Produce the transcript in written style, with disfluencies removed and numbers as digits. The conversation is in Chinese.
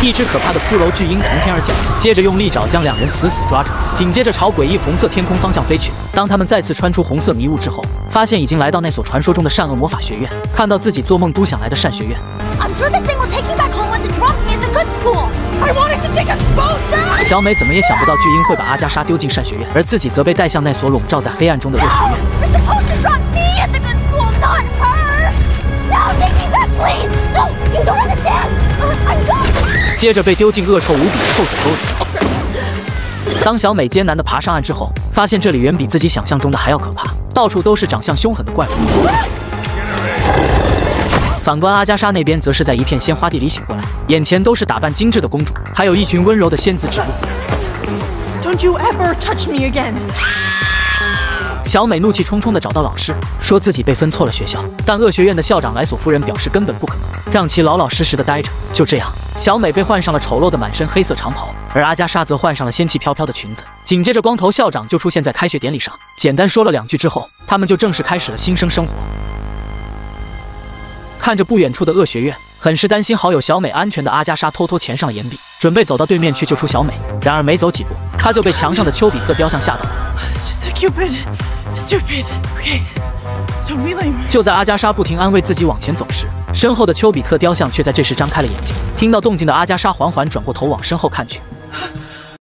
一只可怕的骷髅巨鹰从天而降，接着用利爪将两人死死抓住，紧接着朝诡异红色天空方向飞去。当他们再次穿出红色迷雾之后，发现已经来到那所传说中的善恶魔法学院。看到自己做梦都想来的善学院， I'm sure this thing will take you back home once it drops me at the good school. I wanted to take us both back. 小美怎么也想不到巨鹰会把阿加莎丢进善学院，而自己则被带向那所笼罩在黑暗中的恶学院。 You're supposed to drop me at the good school, not her. No, take me back, please. No, you don't understand. I'm going. 接着被丢进恶臭无比的臭水沟里。当小美艰难地爬上岸之后，发现这里远比自己想象中的还要可怕，到处都是长相凶狠的怪物。反观阿加莎那边，则是在一片鲜花地里醒过来，眼前都是打扮精致的公主，还有一群温柔的仙子指路。 Don't you ever touch me again! 小美怒气冲冲地找到老师，说自己被分错了学校，但恶学院的校长莱索夫人表示根本不可能，让其老老实实地待着。就这样，小美被换上了丑陋的满身黑色长袍，而阿加莎则换上了仙气飘飘的裙子。紧接着，光头校长就出现在开学典礼上，简单说了2句之后，他们就正式开始了新生生活。看着不远处的恶学院，很是担心好友小美安全的阿加莎偷偷潜上了岩壁，准备走到对面去救出小美。然而没走几步，他就被墙上的丘比特雕像吓到了。 It's just a Cupid. Stupid. Okay. Don't be lame. 就在阿加莎不停安慰自己往前走时，身后的丘比特雕像却在这时张开了眼睛。听到动静的阿加莎缓缓转过头往身后看去。